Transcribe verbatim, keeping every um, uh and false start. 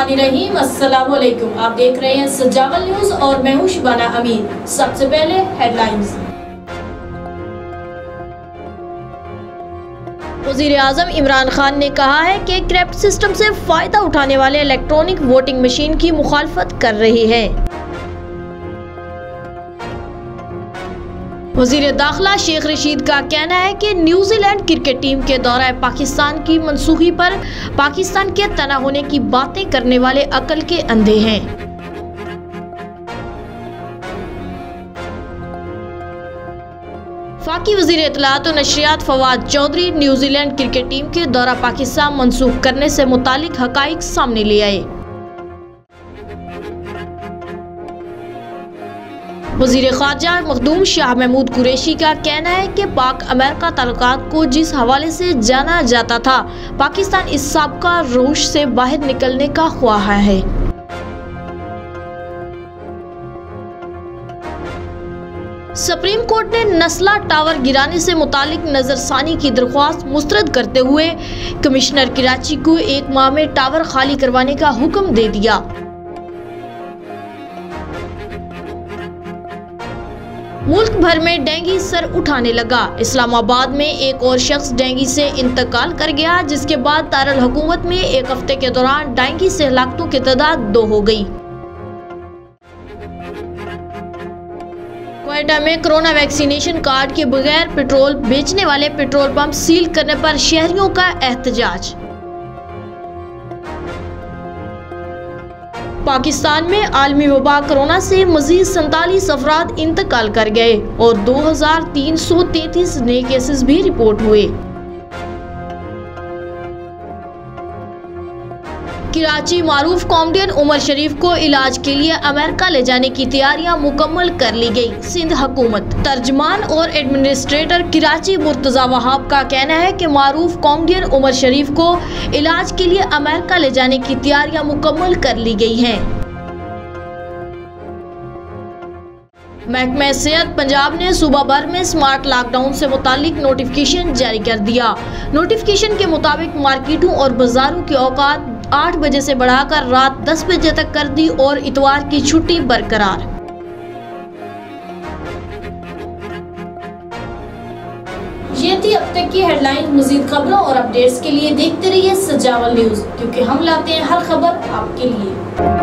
बिस्मिल्लाहिर्रहमानिर्रहीम। अस्सलाम वालेकुम। आप देख रहे हैं सजावल न्यूज और मैं हूं शुबाना अमीर। सबसे पहले हेडलाइंस। वज़ीर आज़म इमरान खान ने कहा है कि क्रिप्ट सिस्टम से फायदा उठाने वाले इलेक्ट्रॉनिक वोटिंग मशीन की मुखालफत कर रहे हैं। वज़ीर दाखिला शेख रशीद का कहना है कि न्यूजीलैंड क्रिकेट टीम के दौरे पाकिस्तान की मनसूखी पर पाकिस्तान के तना होने की बातें करने वाले अकल के अंधे हैं। वफाकी वज़ीर इत्तलात और नशरियात Fawad Chaudhry New Zealand cricket team के दौरा पाकिस्तान मनसूख करने से मुतालिक हकाइक सामने ले आए। वज़ीर ख़ारजा मखदूम शाह महमूद कुरैशी का कहना है कि पाक अमेरिका ताल्लुकात को जिस हवाले से जाना जाता था, पाकिस्तान इस साबका रौश से बाहर निकलने का ख्वाह है। सुप्रीम कोर्ट ने नस्ला टावर गिराने से मुतालिक नजरसानी की दरख्वास्त मुस्तरद करते हुए कमिश्नर कराची को एक माह में टावर खाली करवाने का हुक्म दे दिया। मुल्क भर में डेंगू सर उठाने लगा। इस्लामाबाद में एक और शख्स डेंगू से इंतकाल कर गया, जिसके बाद दारुल हुकूमत में एक हफ्ते के दौरान डेंगू से हलाकतों की तादाद दो हो गई। क्वेटा में कोरोना वैक्सीनेशन कार्ड के बगैर पेट्रोल बेचने वाले पेट्रोल पंप सील करने पर शहरियों का एहतजाज। पाकिस्तान में आलमी वबा कोरोना से मजीद सैंतालीस अफराद इंतकाल कर गए और दो हजार तीन सौ तैतीस नए केसेस भी रिपोर्ट हुए। कराची मारूफ कॉमेडियन उमर शरीफ को इलाज के लिए अमेरिका ले जाने की तैयारियां मुकम्मल कर ली गई। सिंध हुकूमत तर्जमान और एडमिनिस्ट्रेटर कराची मुर्तजा वहाब का कहना है कि मारूफ कॉमेडियन उमर शरीफ को इलाज के लिए अमेरिका ले जाने की तैयारियां मुकम्मल कर ली गई हैं। महकमा सेहत पंजाब ने सूबा भर में स्मार्ट लॉकडाउन से मुतालिक नोटिफिकेशन जारी कर दिया। नोटिफिकेशन के मुताबिक मार्केटों और बाजारों की औकात आठ बजे से बढ़ाकर रात दस बजे तक कर दी और इतवार की छुट्टी बरकरार। ये थी अब तक की हेडलाइन। मजीद खबरों और अपडेट्स के लिए देखते रहिए सजावल न्यूज, क्योंकि हम लाते हैं हर खबर आपके लिए।